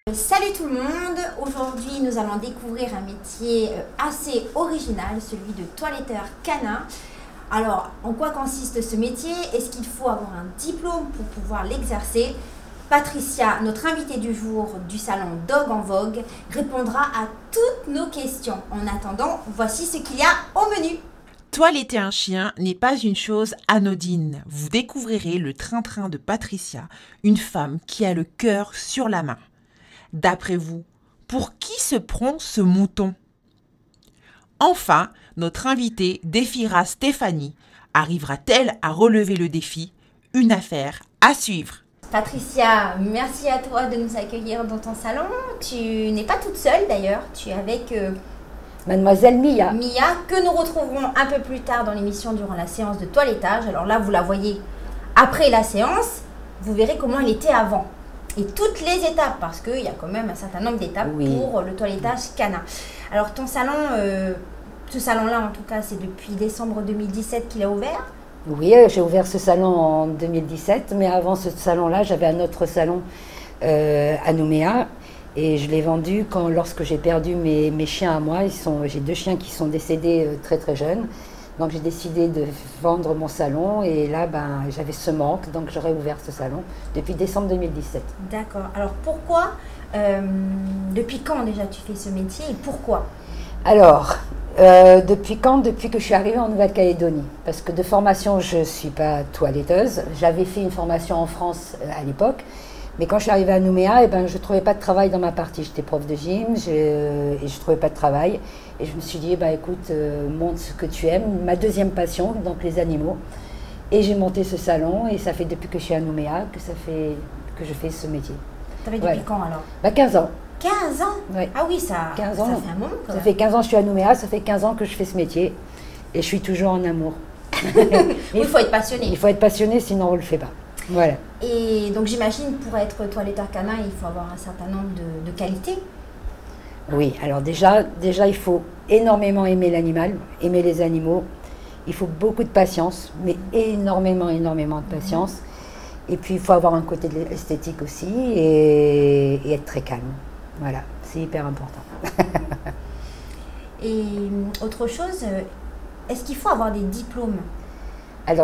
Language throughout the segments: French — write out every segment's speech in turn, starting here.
Salut tout le monde, aujourd'hui nous allons découvrir un métier assez original, celui de toiletteur canin. Alors, en quoi consiste ce métier? Est-ce qu'il faut avoir un diplôme pour pouvoir l'exercer? Patricia, notre invitée du jour du salon Dog en Vogue, répondra à toutes nos questions. En attendant, voici ce qu'il y a au menu. Toiletter un chien n'est pas une chose anodine. Vous découvrirez le train-train de Patricia, une femme qui a le cœur sur la main. D'après vous, pour qui se prend ce mouton? Enfin, notre invitée défiera Stéphanie. Arrivera-t-elle à relever le défi? Une affaire à suivre. Patricia, merci à toi de nous accueillir dans ton salon. Tu n'es pas toute seule d'ailleurs, tu es avec Mademoiselle Mia. Mia, que nous retrouverons un peu plus tard dans l'émission durant la séance de toilettage. Alors là, vous la voyez après la séance, vous verrez comment elle était avant. Et toutes les étapes, parce qu'il y a quand même un certain nombre d'étapes pour le toilettage canin. Alors ton salon, ce salon-là en tout cas, c'est depuis décembre 2017 qu'il a ouvert. Oui, j'ai ouvert ce salon en 2017, mais avant ce salon-là, j'avais un autre salon à Nouméa. Et je l'ai vendu lorsque j'ai perdu mes chiens à moi. J'ai 2 chiens qui sont décédés très très jeunes. Donc j'ai décidé de vendre mon salon et là j'avais ce manque, donc j'aurais ouvert ce salon depuis décembre 2017. D'accord. Alors pourquoi, depuis quand déjà tu fais ce métier et pourquoi? Alors, depuis quand? Depuis que je suis arrivée en Nouvelle-Calédonie. Parce que de formation, je ne suis pas toiletteuse. J'avais fait une formation en France à l'époque. Mais quand je suis arrivée à Nouméa, je ne trouvais pas de travail dans ma partie. J'étais prof de gym et je ne trouvais pas de travail. Et je me suis dit, écoute, monte ce que tu aimes. Ma deuxième passion, donc les animaux. Et j'ai monté ce salon et ça fait depuis que je suis à Nouméa que je fais ce métier. Ça fait depuis quand alors? 15 ans. 15 ans? Oui. Ah oui, ça fait un moment quand même. Ça fait 15 ans que je suis à Nouméa, ça fait 15 ans que je fais ce métier. Et je suis toujours en amour. Il faut être passionné. Il faut être passionné, sinon on ne le fait pas. Voilà. Et donc j'imagine pour être toiletteur canin, il faut avoir un certain nombre de qualités. Oui, alors déjà il faut énormément aimer l'animal, aimer les animaux. Il faut beaucoup de patience, mais énormément de patience. Et puis il faut avoir un côté esthétique aussi et être très calme. Voilà, c'est hyper important. Et autre chose, est-ce qu'il faut avoir des diplômes? Alors,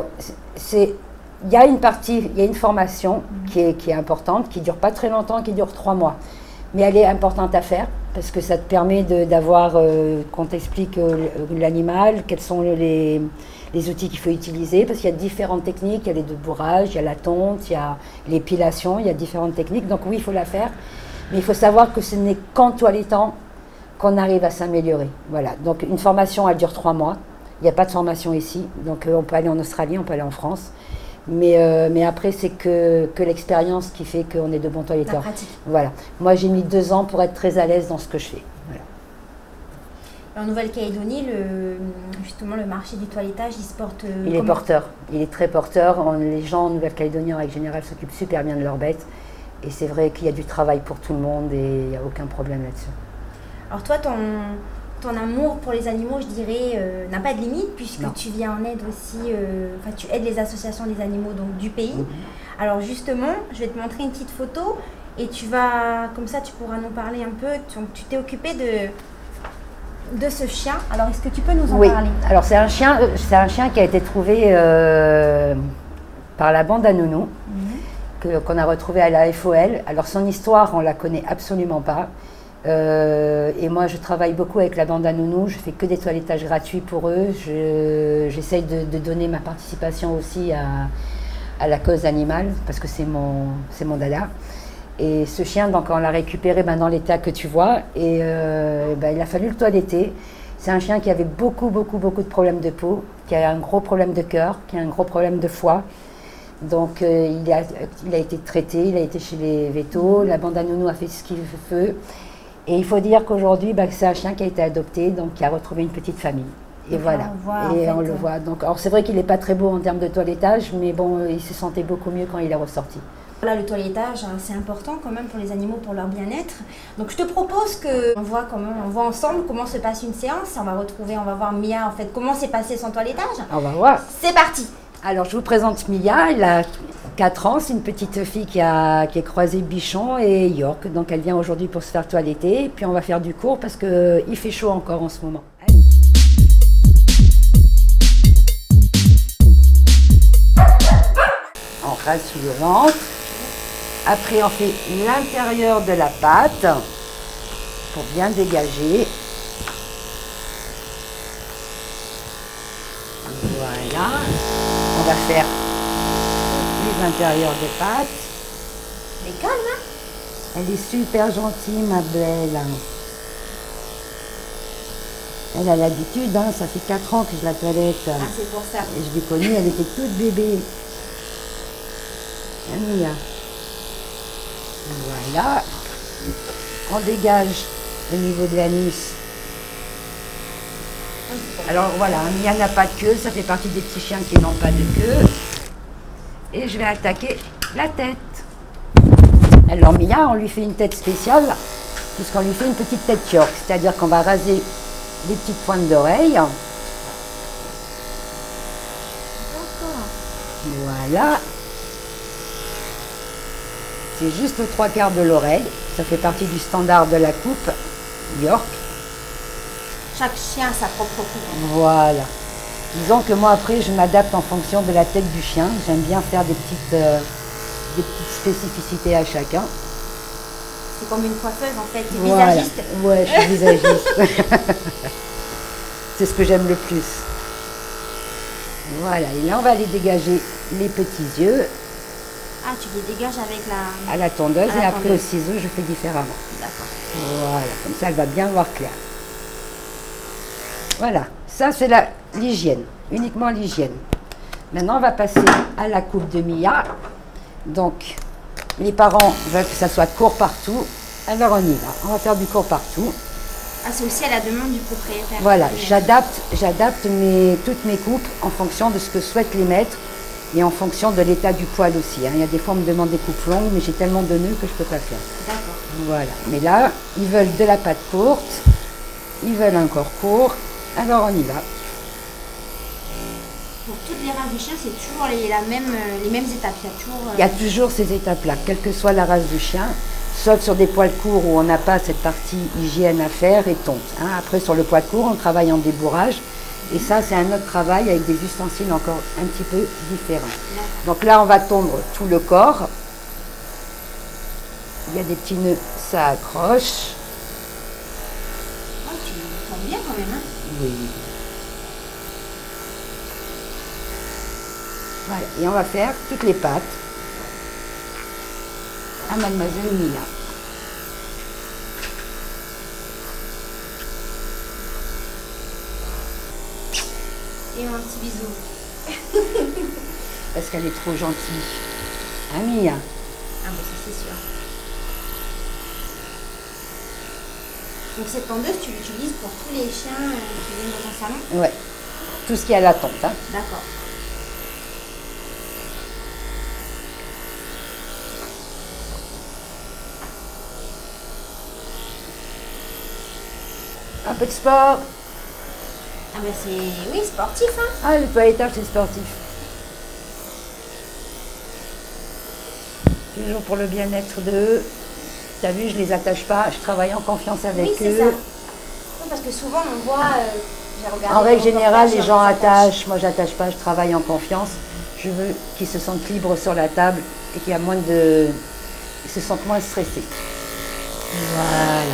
il y a une formation qui est importante, qui ne dure pas très longtemps, qui dure 3 mois. Mais elle est importante à faire, parce que ça te permet d'avoir, qu'on t'explique l'animal, quels sont les outils qu'il faut utiliser, parce qu'il y a différentes techniques, il y a les bourrage, il y a la tonte, il y a l'épilation, il y a différentes techniques. Donc oui, il faut la faire, mais il faut savoir que ce n'est qu'en toilettant qu'on arrive à s'améliorer. Voilà, donc une formation, elle dure 3 mois. Il n'y a pas de formation ici, donc on peut aller en Australie, on peut aller en France. Mais après, c'est que l'expérience qui fait qu'on est de bons toiletteurs. La pratique. Voilà. Moi, j'ai mis 2 ans pour être très à l'aise dans ce que je fais. Voilà. En Nouvelle-Calédonie, justement, le marché du toilettage, il se porte Il est porteur. Il est très porteur. Les gens en Nouvelle-Calédonie, en règle générale, s'occupent super bien de leurs bêtes. Et c'est vrai qu'il y a du travail pour tout le monde et il n'y a aucun problème là-dessus. Alors toi, ton amour pour les animaux, je dirais, n'a pas de limite puisque tu viens en aide aussi, tu aides les associations des animaux donc, du pays. Alors justement, je vais te montrer une petite photo et comme ça tu pourras nous parler un peu. Tu t'es occupé de ce chien. Alors est-ce que tu peux nous en parler? Alors c'est un chien qui a été trouvé par la bande à Nounou, qu'on a retrouvé à la FOL. Alors son histoire, on la connaît absolument pas. Et moi, je travaille beaucoup avec la bande à Nounou. Je fais que des toilettages gratuits pour eux. J'essaye de donner ma participation aussi à la cause animale parce que c'est mon dada. Et ce chien, donc, on l'a récupéré dans l'état que tu vois. Et il a fallu le toiletter. C'est un chien qui avait beaucoup de problèmes de peau, qui a un gros problème de cœur, qui a un gros problème de foie. Donc, il a été traité, il a été chez les vétos. La bande à Nounou a fait ce qu'il veut. Et il faut dire qu'aujourd'hui, c'est un chien qui a été adopté, donc qui a retrouvé une petite famille. Et voilà. On le voit. Donc, alors c'est vrai qu'il n'est pas très beau en termes de toilettage, mais bon, il se sentait beaucoup mieux quand il est ressorti. Là, le toilettage, c'est important quand même pour les animaux, pour leur bien-être. Donc, je te propose qu'on voit ensemble comment se passe une séance. On va voir Mia, en fait, comment s'est passé son toilettage. On va voir. C'est parti. Alors, je vous présente Mia. Elle a 4 ans, c'est une petite fille qui est croisée Bichon et York. Donc elle vient aujourd'hui pour se faire toiletter. Et puis on va faire du cours parce qu'il fait chaud encore en ce moment. Allez. On rase sous le ventre. Après on fait l'intérieur de la pâte pour bien dégager. Voilà. On va faire les intérieurs des pâtes. Mais calme, hein? Elle est super gentille, ma belle. Elle a l'habitude, hein, ça fait 4 ans que je la toilette. Ah, c'est pour ça. Et je l'ai connue, elle était toute bébé. Mia. Voilà. On dégage au niveau de l'anus. Alors voilà, Mia n'a pas de queue, ça fait partie des petits chiens qui n'ont pas de queue. Et je vais attaquer la tête. Alors Mia, on lui fait une tête spéciale, puisqu'on lui fait une petite tête York, c'est-à-dire qu'on va raser les petites pointes d'oreilles. Voilà. C'est juste aux 3/4 de l'oreille. Ça fait partie du standard de la coupe York. Chaque chien a sa propre coupe. Voilà. Disons que moi après je m'adapte en fonction de la tête du chien. J'aime bien faire des petites spécificités à chacun. C'est comme une coiffeuse en fait, tu es Voilà. visagiste. Ouais, je suis visagiste. C'est ce que j'aime le plus. Voilà, et là on va aller dégager les petits yeux Ah, tu les dégages avec la... à la tondeuse À la et après au tondeuse. ciseau je fais différemment. D'accord. Voilà, comme ça elle va bien voir clair. Voilà, ça c'est l'hygiène, uniquement l'hygiène. Maintenant on va passer à la coupe de Mia. Donc les parents veulent que ça soit court partout, alors on y va. On va faire du court partout. Ah, c'est aussi à la demande du propriétaire. Voilà, j'adapte toutes mes coupes en fonction de ce que souhaitent les maîtres et en fonction de l'état du poil aussi. Hein. Il y a des fois on me demande des coupes longues, mais j'ai tellement de nœuds que je ne peux pas faire. D'accord. Voilà, mais là, ils veulent de la pâte courte, ils veulent un corps court, alors on y va. Pour toutes les races du chien, c'est toujours les mêmes étapes. Il y a toujours... Il y a toujours ces étapes-là, quelle que soit la race du chien, sauf sur des poils courts où on n'a pas cette partie hygiène à faire et tonte. Hein. Après, sur le poil court, on travaille en débourrage. Et ça, c'est un autre travail avec des ustensiles encore un petit peu différents. Donc là, on va tondre tout le corps. Il y a des petits nœuds, ça accroche. Oh, tu tombes bien quand même, hein? Oui. Voilà, et on va faire toutes les pattes à Mademoiselle Mia. Et un petit bisou. Parce qu'elle est trop gentille. Hein, Mia? Ah, mais ça, c'est sûr. Donc, cette tondeuse, tu l'utilises pour tous les chiens qui viennent dans ton salon? Ouais. Tout ce qui est à la tonte. Hein. D'accord. Un peu de sport. Ah, ben c'est... Oui, sportif, hein? Ah, le toilettage, c'est sportif. Toujours pour le bien-être d'eux. Tu as vu, je les attache pas, je travaille en confiance avec Oui, c'est eux. ça. Non, parce que souvent, on voit... j'ai regardé En règle des générale, les reportages, gens on s'attache. attachent. Moi, j'attache pas, je travaille en confiance. Je veux qu'ils se sentent libres sur la table et qu'il y a moins de... Ils se sentent moins stressés. Voilà.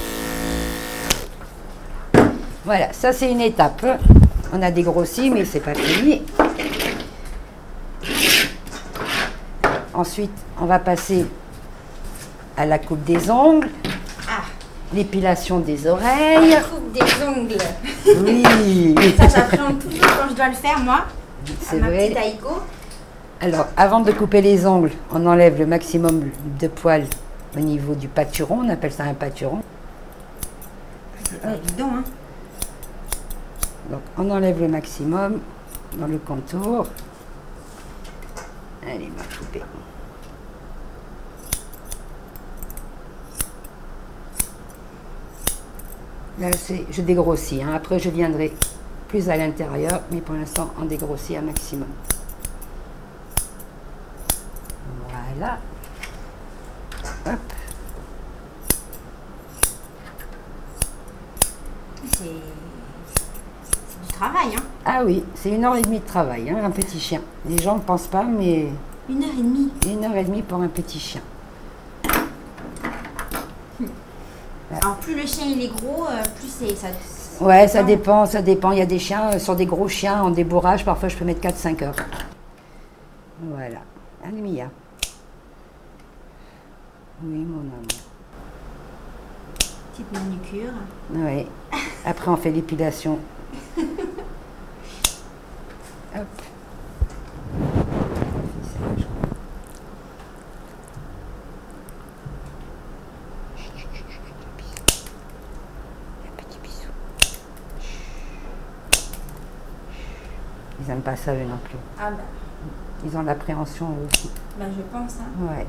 Voilà, ça c'est une étape. On a dégrossi, mais c'est pas fini. Ensuite, on va passer à la coupe des ongles, Ah, l'épilation des oreilles. coupe des ongles. Oui, Ça, j'appréhende toujours quand je dois le faire, moi. c'est Ma vrai. petite Aïko. Alors, avant de couper les ongles, on enlève le maximum de poils au niveau du pâturon. On appelle ça un pâturon. C'est pas évident, hein. Donc, on enlève le maximum dans le contour. Allez, ma poupée. Là, je dégrossis. Hein. Après, je viendrai plus à l'intérieur, mais pour l'instant, on dégrossit un maximum. Voilà. Hop. C'est du travail, hein. Ah oui, c'est 1h30 de travail, hein, un petit chien. Les gens ne pensent pas, mais 1h30. 1h30 pour un petit chien. Alors plus le chien il est gros, plus c'est ça. Ouais, ça dépend. Il y a des chiens, sur des gros chiens en débourrage, parfois je peux mettre 4-5 heures. Voilà. Allez, Mia. Oui, mon amour. Petite manucure. Oui. Après, on fait l'épilation. Hop. Un petit bisou. Ils n'aiment pas ça, eux non plus. Ah bah, Ils ont l'appréhension aussi. je pense. Hein. Ouais.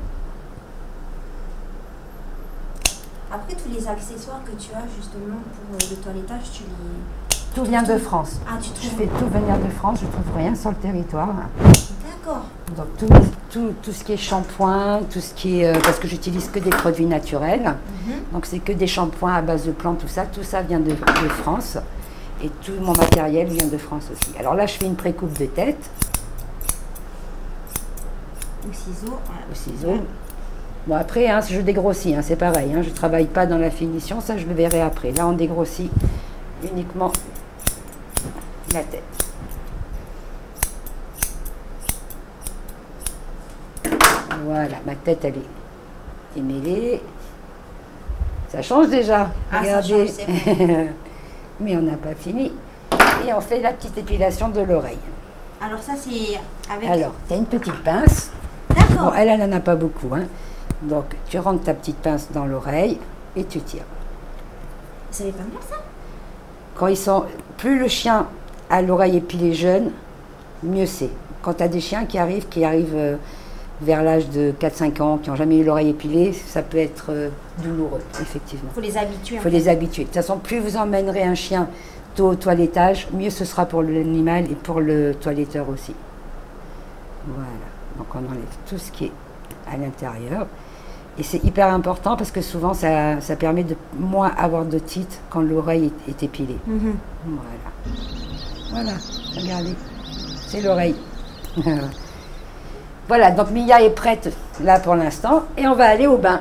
Après tous les accessoires que tu as justement pour le toilettage, tu les... Tout vient de France. Ah, tu Je trouves... fais tout venir de France, je trouve rien sur le territoire. D'accord. Donc tout ce qui est shampoing, tout ce qui est... parce que j'utilise que des produits naturels. Donc c'est que des shampoings à base de plantes, tout ça vient de France. Et tout mon matériel vient de France aussi. Alors là, je fais une pré-coupe de tête. Au ciseau. Voilà. Au ciseau. Bon après, hein, je dégrossis, hein, c'est pareil. Hein, je ne travaille pas dans la finition, ça je le verrai après. Là, on dégrossit uniquement la tête. Voilà, ma tête, elle est mêlée. Ça change déjà. Ah, regardez. ça change, c'est bon. Mais on n'a pas fini. Et on fait la petite épilation de l'oreille. Alors ça c'est avec... Alors, tu as une petite pince. D'accord. Bon, elle n'en a pas beaucoup. Hein. Donc, tu rentres ta petite pince dans l'oreille et tu tires. Ça fait pas mal ça? Quand ils sont... Plus le chien a l'oreille épilée jeune, mieux c'est. Quand tu as des chiens qui arrivent vers l'âge de 4-5 ans, qui n'ont jamais eu l'oreille épilée, ça peut être douloureux, effectivement. Il faut les habituer. Il faut les habituer. De toute façon, plus vous emmènerez un chien tôt au toilettage, mieux ce sera pour l'animal et pour le toiletteur aussi. Voilà. Donc on enlève tout ce qui est à l'intérieur. Et c'est hyper important parce que souvent ça permet de moins avoir de tites quand l'oreille est épilée. Voilà. Voilà, regardez. C'est l'oreille. Voilà, donc Mia est prête là pour l'instant et on va aller au bain.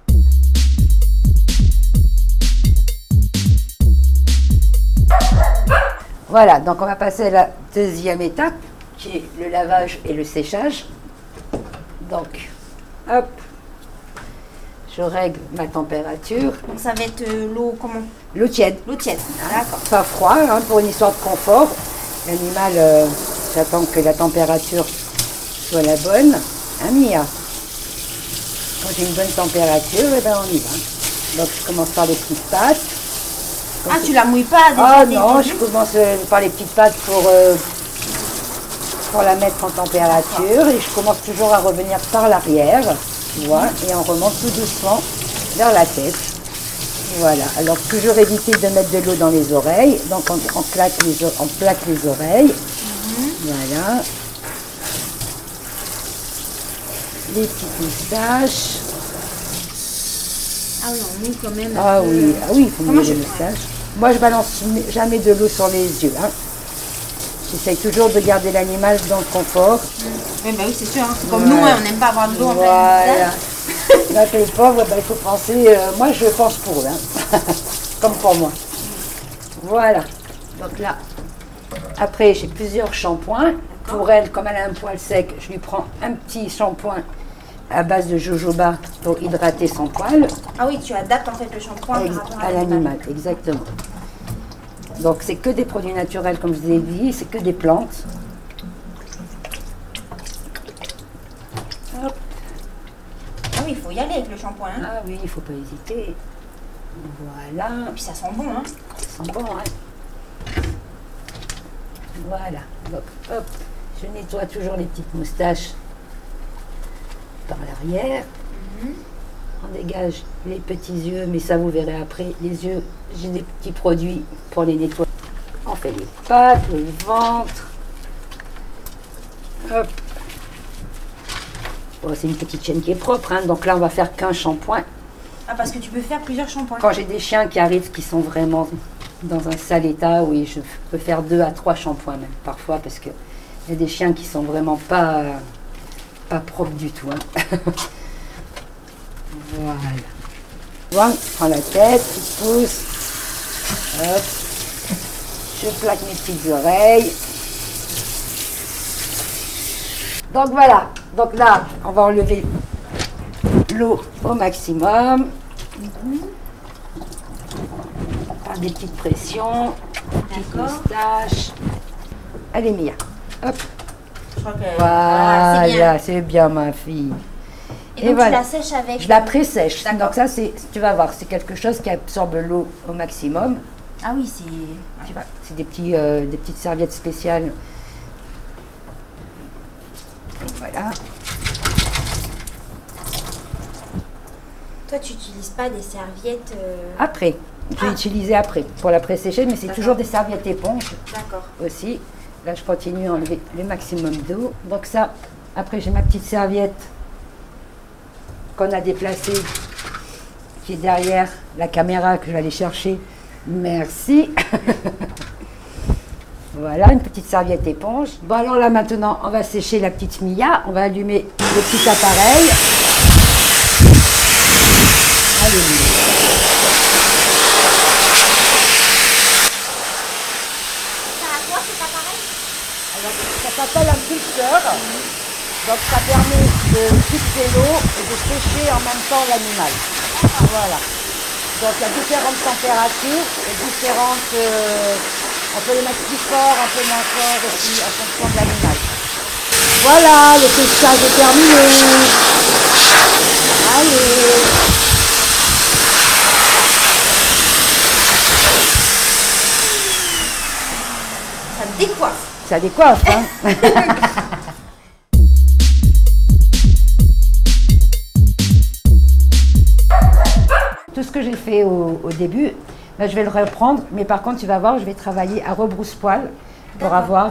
Voilà, donc on va passer à la deuxième étape qui est le lavage et le séchage. Donc, hop, je règle ma température. Donc ça va être l'eau comment? L'eau tiède. L'eau tiède. Hein, D'accord. pas froid, hein, pour une histoire de confort. L'animal, j'attends que la température soit la bonne. Hein, Mia? Quand j'ai une bonne température, eh ben on y va. Donc je commence par les petites pattes. Ah, tu la mouilles pas déjà? Ah non, je commence par les petites pattes pour la mettre en température et je commence toujours à revenir par l'arrière, tu vois, et on remonte tout doucement vers la tête. Voilà, alors toujours éviter de mettre de l'eau dans les oreilles, donc on plaque les oreilles, voilà. Les petites moustaches. Ah oui, on mouille quand même. Ah oui, il faut Comment mouiller les moustaches. Moi, je balance jamais de l'eau sur les yeux. Hein. J'essaye toujours de garder l'animal dans le confort. Oui, bah oui, c'est sûr. Hein. Comme nous, on n'aime pas avoir de l'eau en plein Voilà. visage. Là, les pauvres, il faut penser. Moi, je pense pour eux. Hein. Comme pour moi. Voilà. Donc là, après, j'ai plusieurs shampoings. Pour elle, comme elle a un poil sec, je lui prends un petit shampoing à base de jojoba pour hydrater son poil. Ah oui, tu adaptes en fait le shampoing par rapport À l'animal, exactement. Donc c'est que des produits naturels, comme je vous ai dit, c'est que des plantes. Hop. Ah oui, il faut y aller avec le shampoing. Hein. Ah oui, il ne faut pas hésiter. Voilà. Et puis ça sent bon. Hein. Ça sent bon, hein. Voilà. Donc, hop, je nettoie toujours les petites moustaches par l'arrière. On dégage les petits yeux, mais ça vous verrez après. Les yeux, j'ai des petits produits pour les nettoyer. On fait les pattes, le ventre. Hop. Oh, c'est une petite chienne qui est propre, hein, donc là on va faire qu'un shampoing. Ah, parce que tu peux faire plusieurs shampoings. Quand j'ai des chiens qui arrivent qui sont vraiment dans un sale état, oui, je peux faire 2 à 3 shampoings même parfois, parce que il y a des chiens qui sont vraiment pas propres du tout. Hein. Voilà. Voilà, je prends la tête, petite pouce. Hop. Je plaque mes petites oreilles. Donc voilà. Donc là, on va enlever l'eau au maximum. Par des petites pressions. Petite moustache. Allez Mia. Hop. Je crois que Voilà, c'est bien ma fille. Et donc voilà. tu la sèches avec... Je la pré-sèche. D'accord. Donc ça, tu vas voir, c'est quelque chose qui absorbe l'eau au maximum. Ah oui, c'est... Tu vois, c'est des petites serviettes spéciales. Et voilà. Toi, tu n'utilises pas des serviettes... Après, je vais utiliser après pour la pré-sécher, mais c'est D'accord. toujours des serviettes éponges D'accord. aussi. Là, je continue à enlever le maximum d'eau. Donc ça, après, j'ai ma petite serviette qu'on a déplacée, qui est derrière la caméra que je vais aller chercher. Merci. Voilà, une petite serviette éponge. Bon, alors là, maintenant, on va sécher la petite Mia. On va allumer le petit appareil. Allez, Mia. Ça a quoi cet appareil? Alors, ça s'appelle un pulseur. Donc, ça permet de fixer l'eau et de sécher en même temps l'animal. Voilà. Donc, il y a différentes températures et différentes... on peut les mettre plus fort, un peu moins fort aussi, en fonction de l'animal. Voilà, le séchage est terminé. Allez. Ça me décoiffe. Ça décoiffe, hein. Tout ce que j'ai fait au début, là, je vais le reprendre, mais par contre, tu vas voir, je vais travailler à rebrousse-poil pour avoir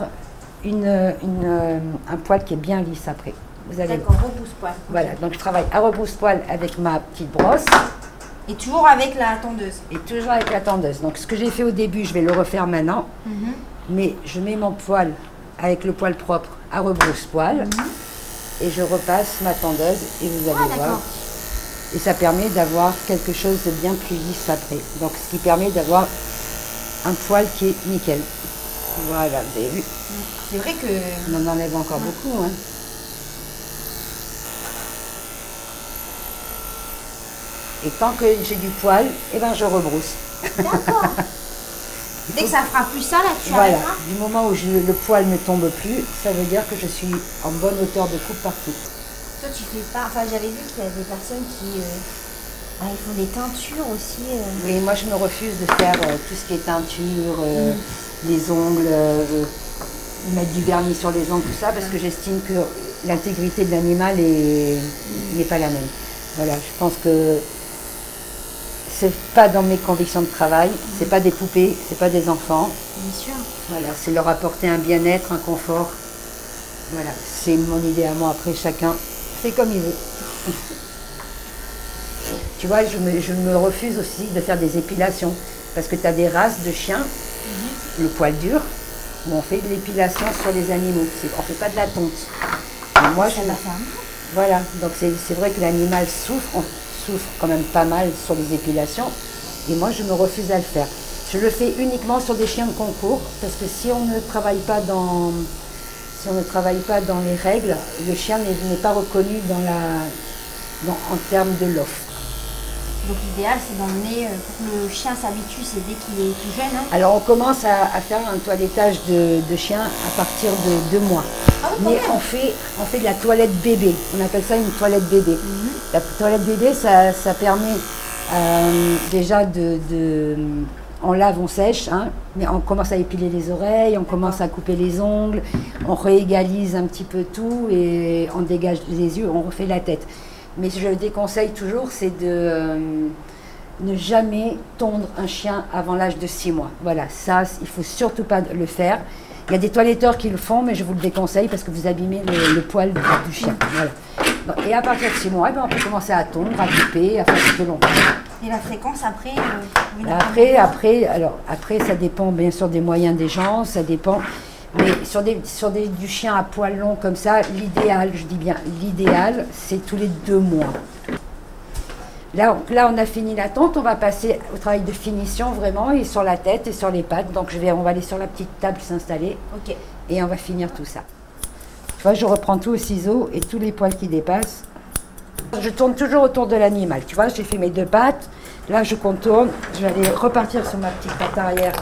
un poil qui est bien lisse après. Vous allez D'accord, rebrousse-poil. Voilà, donc je travaille à rebrousse-poil avec ma petite brosse Et toujours avec la tondeuse. et toujours avec la tondeuse. Donc ce que j'ai fait au début, je vais le refaire maintenant, mais je mets mon poil avec le poil propre à rebrousse-poil et je repasse ma tondeuse et vous allez voir. D'accord. Et ça permet d'avoir quelque chose de bien plus lisse après. Donc ce qui permet d'avoir un poil qui est nickel. Voilà, vous avez vu. C'est vrai que... On en enlève encore beaucoup. Hein. Et tant que j'ai du poil, eh ben, je rebrousse. D'accord. Dès que ça fera plus ça, là, tu Voilà, arrêteras. du moment où le poil ne tombe plus, ça veut dire que je suis en bonne hauteur de coupe partout. Toi, tu fais pas... Enfin, j'avais vu qu'il y a des personnes qui... ils font des teintures aussi. Oui, moi je me refuse de faire tout ce qui est teinture, les ongles, mettre du vernis sur les ongles, tout ça, parce que j'estime que l'intégrité de l'animal n'est pas la même. Voilà, je pense que c'est pas dans mes convictions de travail, c'est pas des poupées, c'est pas des enfants. Bien sûr. Voilà, c'est leur apporter un bien-être, un confort. Voilà, c'est mon idée à moi. Après, chacun fait comme il veut. Tu vois, je me refuse aussi de faire des épilations. Parce que tu as des races de chiens, le poil dur, où on fait de l'épilation sur les animaux. On ne fait pas de la tonte. Et moi, voilà, donc c'est vrai que l'animal souffre, on souffre quand même pas mal sur les épilations. Et moi, je me refuse à le faire. Je le fais uniquement sur des chiens de concours, parce que si on ne travaille pas dans les règles, le chien n'est pas reconnu en termes de l'offre. Donc l'idéal, c'est d'emmener, pour que le chien s'habitue, c'est dès qu'il est tout jeune. Hein. Alors on commence à faire un toilettage de chien à partir de 2 mois. Ah oui, Mais on fait de la toilette bébé, on appelle ça une toilette bébé. La toilette bébé, ça permet déjà on lave, on sèche, hein, mais on commence à épiler les oreilles, on commence à couper les ongles, on réégalise un petit peu tout et on dégage les yeux, on refait la tête. Mais je déconseille toujours, c'est de ne jamais tondre un chien avant l'âge de 6 mois. Voilà, ça, il ne faut surtout pas le faire. Il y a des toiletteurs qui le font, mais je vous le déconseille parce que vous abîmez le poil du chien. Voilà. Et à partir de 6 mois, on peut commencer à tondre, à couper, à faire tout long. Et la fréquence après Après, ça dépend bien sûr des moyens des gens, ça dépend. Mais du chien à poil long comme ça, l'idéal, je dis bien l'idéal, c'est tous les 2 mois. Là, on a fini la tonte, on va passer au travail de finition vraiment, et sur la tête et sur les pattes. Donc on va aller sur la petite table s'installer, et on va finir tout ça. Tu vois, je reprends tout au ciseau et tous les poils qui dépassent. Je tourne toujours autour de l'animal. Tu vois, j'ai fait mes 2 pattes. Là, je contourne. Je vais aller repartir sur ma petite patte arrière.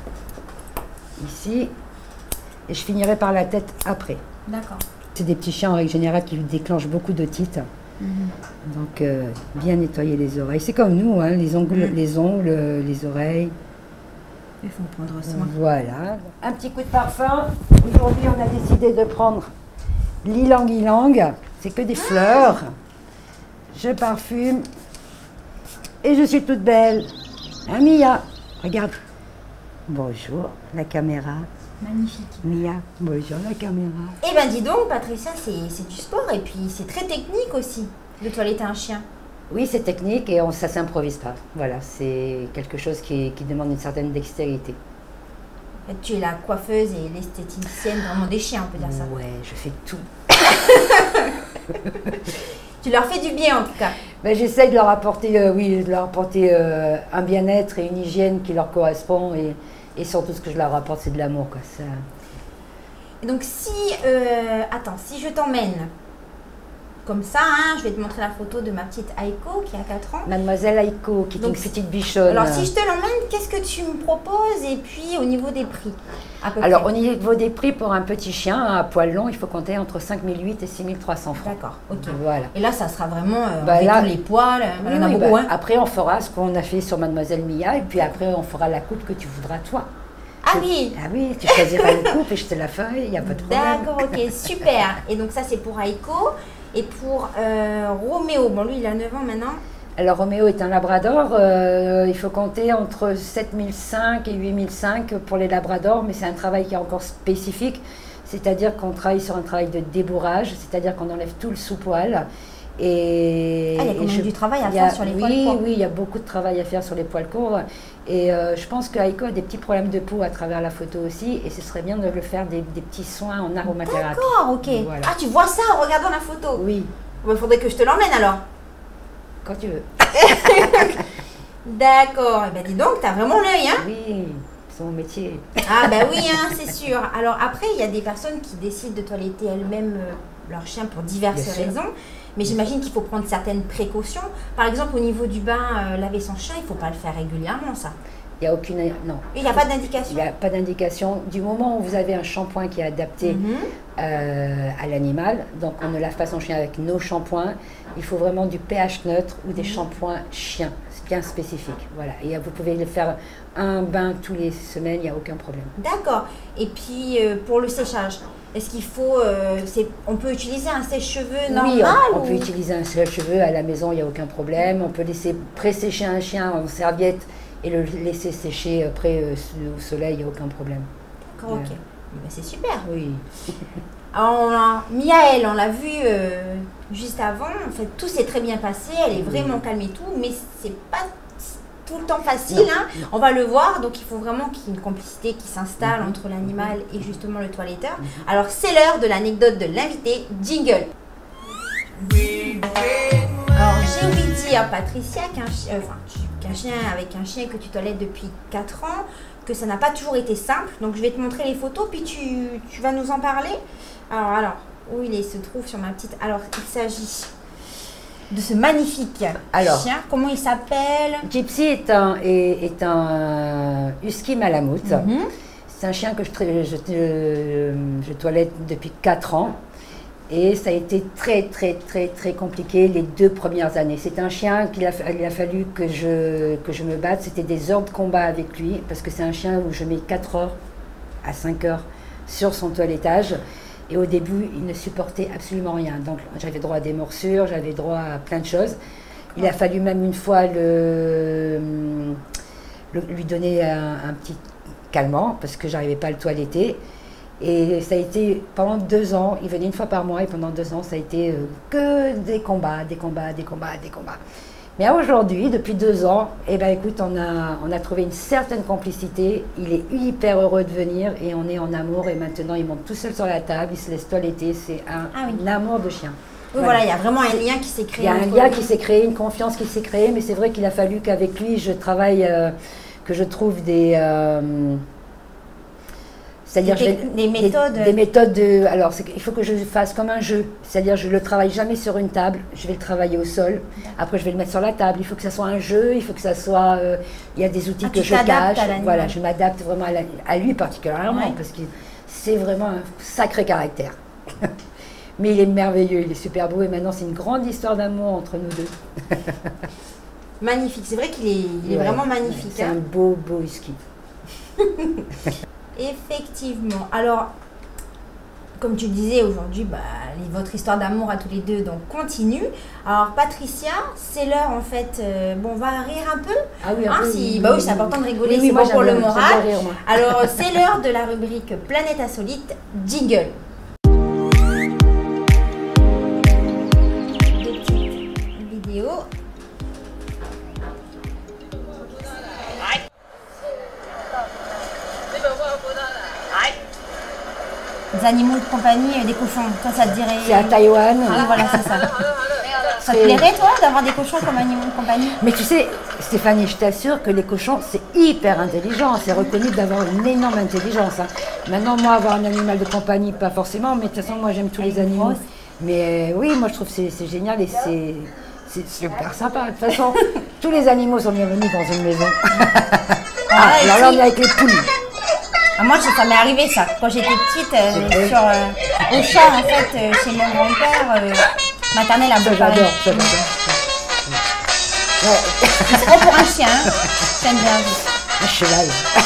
Ici. Et je finirai par la tête après. D'accord. C'est des petits chiens en règle générale qui déclenchent beaucoup d'otites. Donc, bien nettoyer les oreilles. C'est comme nous, hein, les ongles, les oreilles. Il faut prendre soin. Voilà. Un petit coup de parfum. Aujourd'hui, on a décidé de prendre l'ylang ylang. C'est que des fleurs. Je parfume. Et je suis toute belle. Hein, Mia? Regarde. Bonjour, la caméra. Magnifique. Mia, bonjour, la caméra. Eh ben dis donc, Patricia, c'est du sport et puis c'est très technique aussi, de toiletter un chien. Oui, c'est technique et ça ne s'improvise pas. Voilà, c'est quelque chose qui demande une certaine dextérité. En fait, tu es la coiffeuse et l'esthéticienne vraiment des chiens, on peut dire ça. Ouais, je fais tout. Tu leur fais du bien en tout cas. Ben, j'essaie de leur apporter, un bien-être et une hygiène qui leur correspond et surtout ce que je leur apporte, c'est de l'amour, quoi. Ça... Et donc si je t'emmène comme ça, hein, je vais te montrer la photo de ma petite Aiko qui a 4 ans. Mademoiselle Aiko, qui est une petite bichonne. Alors si je te l'emmène, qu'est-ce que tu me proposes et puis au niveau des prix Alors au niveau des prix, pour un petit chien à poil long, il faut compter entre 5 800 et 6 300 francs. D'accord, ok. Voilà. Et là, ça sera vraiment Bah, là, les poils, oui, on a oui, beaucoup, hein. Après, on fera ce qu'on a fait sur Mademoiselle Mia et puis après, on fera la coupe que tu voudras toi. Ah oui. Ah oui, tu choisiras une coupe et je te la ferai, il n'y a pas de problème. D'accord, ok, super. Et donc ça, c'est pour Aiko. Et pour Roméo, bon lui, il a 9 ans maintenant. Alors Roméo est un labrador, il faut compter entre 7005 et 8005 pour les labradors, mais c'est un travail qui est encore spécifique, c'est-à-dire qu'on travaille sur un travail de débourrage, c'est-à-dire qu'on enlève tout le sous-poil. Et il y a quand même du travail à faire sur les poils courts. Oui, il y a beaucoup de travail à faire sur les poils courts. Et je pense qu'Aiko a des petits problèmes de peau à travers la photo aussi. Et ce serait bien de le faire des petits soins en aromathérapie. D'accord, ok. Voilà. Ah, tu vois ça en regardant la photo? Oui. Il faudrait que je te l'emmène alors. Quand tu veux. D'accord. Eh ben dis donc, t'as vraiment l'œil, hein? Oui, c'est mon métier. Ah ben oui, hein, c'est sûr. Alors après, il y a des personnes qui décident de toiletter elles-mêmes leur chien pour diverses raisons. Mais j'imagine qu'il faut prendre certaines précautions. Par exemple, au niveau du bain, laver son chien, il ne faut pas le faire régulièrement, ça. Il n'y a aucune... Non. Il n'y a pas d'indication? Il n'y a pas d'indication. Du moment où vous avez un shampoing qui est adapté à l'animal, donc on ne lave pas son chien avec nos shampoings, il faut vraiment du pH neutre ou des shampoings chiens, c'est bien spécifique. Voilà. Et vous pouvez le faire un bain tous les semaines, il n'y a aucun problème. D'accord. Et puis, pour le séchage, est-ce qu'il faut... on peut utiliser un sèche-cheveux normal? Oui, on peut utiliser un sèche-cheveux à la maison, il n'y a aucun problème. On peut laisser pré-sécher un chien en serviette et le laisser sécher après au soleil, il n'y a aucun problème. D'accord, ok. Ben, c'est super. Oui. Alors, Miaël, on l'a vu juste avant. En fait, tout s'est très bien passé. Elle est vraiment calme et tout, mais c'est pas tout le temps facile. Hein. On va le voir. Donc, il faut vraiment qu'il y ait une complicité qui s'installe entre l'animal et justement le toiletteur. Alors, c'est l'heure de l'anecdote de l'invité. Jingle. Alors, j'ai oublié de dire, Patricia, qu'un chien avec un chien que tu toilettes depuis 4 ans, que ça n'a pas toujours été simple. Donc, je vais te montrer les photos, puis tu vas nous en parler. Alors, où il se trouve sur ma petite... Alors, il s'agit de ce magnifique chien. Comment il s'appelle? Gypsy est un husky malamute. C'est un chien que je toilette depuis 4 ans. Et ça a été très, très, très, très compliqué les 2 premières années. C'est un chien qu'il a fallu que je me batte. C'était des heures de combat avec lui, parce que c'est un chien où je mets 4 heures à 5 heures sur son toilettage. Et au début, il ne supportait absolument rien. Donc j'avais droit à des morsures, j'avais droit à plein de choses. Il a fallu même une fois lui donner un petit calmant, parce que j'arrivais pas à le toiletter. Et ça a été pendant 2 ans, il venait une fois par mois et pendant 2 ans, ça a été que des combats, des combats, des combats, des combats. Mais aujourd'hui, depuis 2 ans, eh ben, écoute, on a trouvé une certaine complicité. Il est hyper heureux de venir et on est en amour. Et maintenant, il monte tout seul sur la table, il se laisse toiletter. C'est un amour de chien. Oui, voilà, il y a vraiment un lien qui s'est créé. Il y a un lien qui s'est créé, une confiance qui s'est créée. Mais c'est vrai qu'il a fallu qu'avec lui, je travaille, que je trouve des... c'est-à-dire des méthodes. Des méthodes de. Alors, il faut que je fasse comme un jeu. C'est-à-dire, je ne le travaille jamais sur une table. Je vais le travailler au sol. Après, je vais le mettre sur la table. Il faut que ça soit un jeu. Il faut que ça soit. Il y a des outils que je cache. Voilà, je m'adapte vraiment à lui particulièrement parce que c'est vraiment un sacré caractère. Mais il est merveilleux. Il est super beau. Et maintenant, c'est une grande histoire d'amour entre nous deux. Magnifique. C'est vrai qu'il est vraiment magnifique. C'est un beau husky. Effectivement. Alors, comme tu disais aujourd'hui, votre histoire d'amour à tous les deux donc continue. Alors Patricia, c'est l'heure en fait. Bon, on va rire un peu. Ah oui, oui, c'est important de rigoler, c'est bon pour le moral. Alors c'est l'heure de la rubrique Planète Insolite, jingle. Des petites vidéos. Des animaux de compagnie, des cochons, ça te dirait... C'est à Taïwan. Ah voilà, c'est ça. Ça te plairait, toi, d'avoir des cochons comme animaux de compagnie? Mais tu sais, Stéphanie, je t'assure que les cochons, c'est hyper intelligent. C'est reconnu d'avoir une énorme intelligence. Hein. Maintenant, moi, avoir un animal de compagnie, pas forcément, mais de toute façon, moi, j'aime tous les animaux. Mais oui, moi, je trouve que c'est génial et c'est super sympa. De toute façon, tous les animaux sont bienvenus dans une maison. Alors là, on est avec les poules. Moi, ça m'est arrivé ça. Quand j'étais petite, au chat, en fait, chez mon grand-père, maternelle à Beaujolais. J'adore. C'est trop pour un chien, hein. J'aime bien. Un cheval.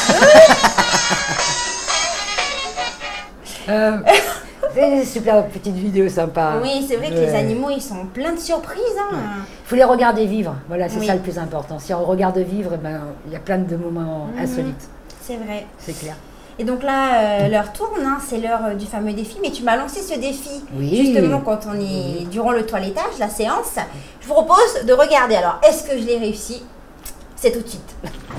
C'est une super petite vidéo sympa. Oui, c'est vrai que les animaux, ils sont pleins de surprises. Hein. Il faut les regarder vivre. Voilà, c'est ça le plus important. Si on regarde vivre, il y a plein de moments insolites. C'est vrai. C'est clair. Et donc là, l'heure tourne, hein, c'est l'heure du fameux défi, mais tu m'as lancé ce défi justement quand on est durant le toilettage, la séance. Je vous propose de regarder. Alors, est-ce que je l'ai réussi? C'est tout de suite.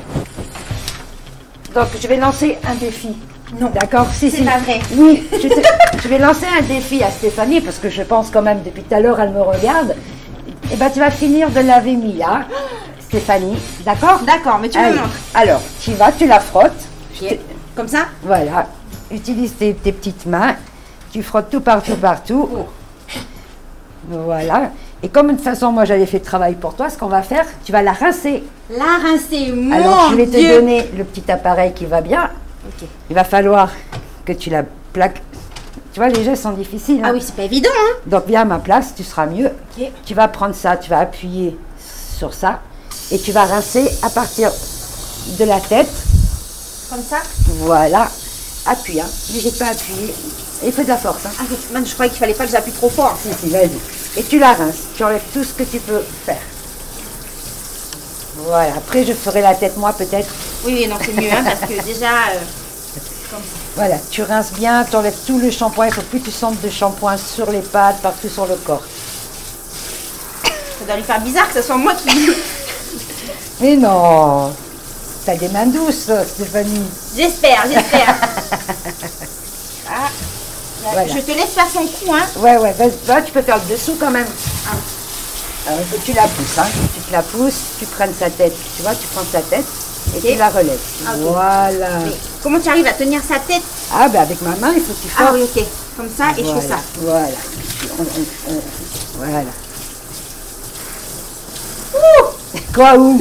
Donc, je vais lancer un défi. Non, d'accord, c'est pas vrai. Oui, je vais lancer un défi à Stéphanie, parce que je pense quand même, depuis tout à l'heure, elle me regarde. Et ben, tu vas finir de laver Mia, Stéphanie, d'accord? D'accord, mais tu me montres. Alors, tu vas, tu la frottes. Okay. Comme ça? Voilà. Utilise tes petites mains. Tu frottes tout partout. Oh. Voilà. Et comme de toute façon, moi, j'avais fait le travail pour toi, ce qu'on va faire, tu vas la rincer. La rincer, mon Dieu. Alors, je vais te donner le petit appareil qui va bien. Okay. Il va falloir que tu la plaques. Tu vois, les gestes sont difficiles. Ah oui, c'est pas évident. Hein. Donc, viens à ma place, tu seras mieux. Okay. Tu vas prendre ça, tu vas appuyer sur ça. Et tu vas rincer à partir de la tête. Comme ça? Voilà. Appuie, hein. N'hésite pas à appuyer. Il faut de la force. Hein. Ah, je croyais qu'il fallait pas que j'appuie trop fort. Si, vas-y. Et tu la rinces. Tu enlèves tout ce que tu peux faire. Voilà. Après, je ferai la tête, moi, peut-être. Oui, non, c'est mieux, hein, parce que déjà... comme ça. Voilà. Tu rinces bien, tu enlèves tout le shampoing. Il ne faut plus que tu sentes de shampoing sur les pattes, partout sur le corps. Ça doit lui faire bizarre que ce soit moi qui... Mais non. T'as des mains douces, Stéphanie. J'espère. Ah, voilà. Je te laisse faire son coup, hein. Ouais, vas-y, tu peux faire le dessous quand même. Alors, il faut que tu la pousses, hein. Tu te la pousses, tu prennes sa tête. Tu vois, tu prends sa tête et tu la relèves. Okay. Voilà. Mais comment tu arrives à tenir sa tête? Ah, ben avec ma main, il faut que tu fasses. Ah oui, ok. Comme ça, et je fais ça. Voilà. Voilà. Quoi, où?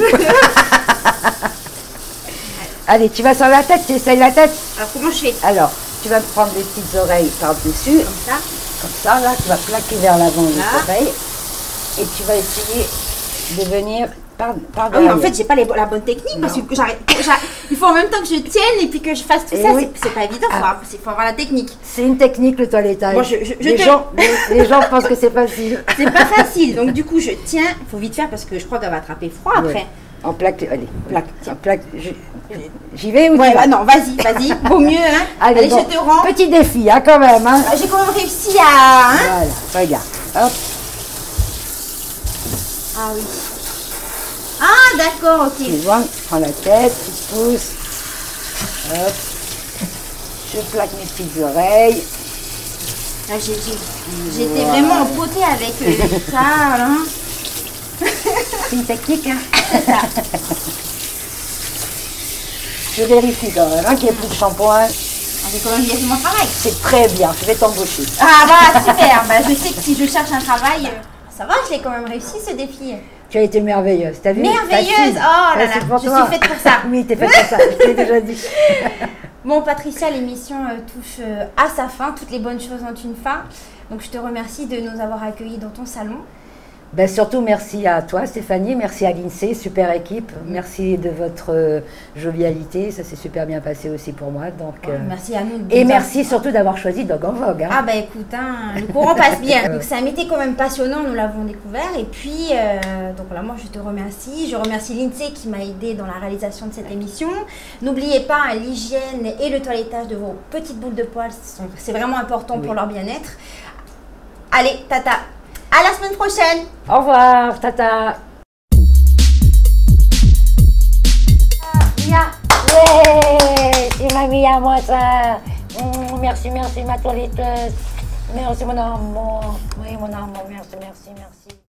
Allez, tu vas sur la tête, tu essayes la tête. Alors, comment je fais? Alors, tu vas prendre les petites oreilles par-dessus. Comme ça, là, tu vas plaquer vers l'avant les oreilles. Et tu vas essayer de venir par derrière. En fait, j'ai pas la bonne technique parce que il faut en même temps que je tienne et puis que je fasse tout ça. Oui. C'est pas évident, il faut avoir la technique. C'est une technique, le toilettage. Bon, les gens pensent que c'est facile. C'est pas facile. Donc, du coup, je tiens. Il faut vite faire parce que je crois qu'elle va attraper froid après. En plaque, allez. Plaque, tiens. En plaque, j'y vais ou Ouais, tu vas? bah non, vas-y, vaut mieux, hein. Allez, bon. je te rends. Petit défi, hein, quand même. Hein. J'ai quand même réussi à... Hein. Voilà, regarde. Hop. Ah oui. Ah, d'accord, ok. Tu vois, prends la tête, tu pousses. Hop. Je plaque mes petites oreilles. Là, j'étais vraiment empotée avec ça, hein. C'est une technique, hein. C'est ça. Je vérifie quand même, hein, qu'il n'y ait plus de shampoing. J'ai quand même bien fait mon travail. C'est très bien, je vais t'embaucher. Ah bah super, bah, je sais que si je cherche un travail, ça va, je l'ai quand même réussi ce défi. Tu as été merveilleuse, t'as vu? Merveilleuse. Facile. Oh là là, Facile pour je toi. suis faite pour ça. Oui, t'es faite pour ça, je t'ai déjà dit. Bon Patricia, l'émission touche à sa fin, toutes les bonnes choses ont une fin. Donc je te remercie de nous avoir accueillis dans ton salon. Ben, surtout merci à toi Stéphanie, merci à l'INSEE, super équipe, merci de votre jovialité, ça s'est super bien passé aussi pour moi. Donc, merci à nous. Et merci surtout d'avoir choisi Dog en Vogue. Hein. Ah bah écoute, hein, le courant passe bien. Donc c'est un métier quand même passionnant, nous l'avons découvert. Et puis, donc là moi je te remercie. Je remercie l'INSEE qui m'a aidé dans la réalisation de cette émission. N'oubliez pas hein, l'hygiène et le toilettage de vos petites boules de poils, c'est vraiment important pour leur bien-être. Allez, tata, à la semaine prochaine. Au revoir, tata. Mia, ouais, c'est ma Mia, moi ça. Merci, merci ma toiletteuse. Merci mon amour. Oui, mon amour, merci, merci, merci.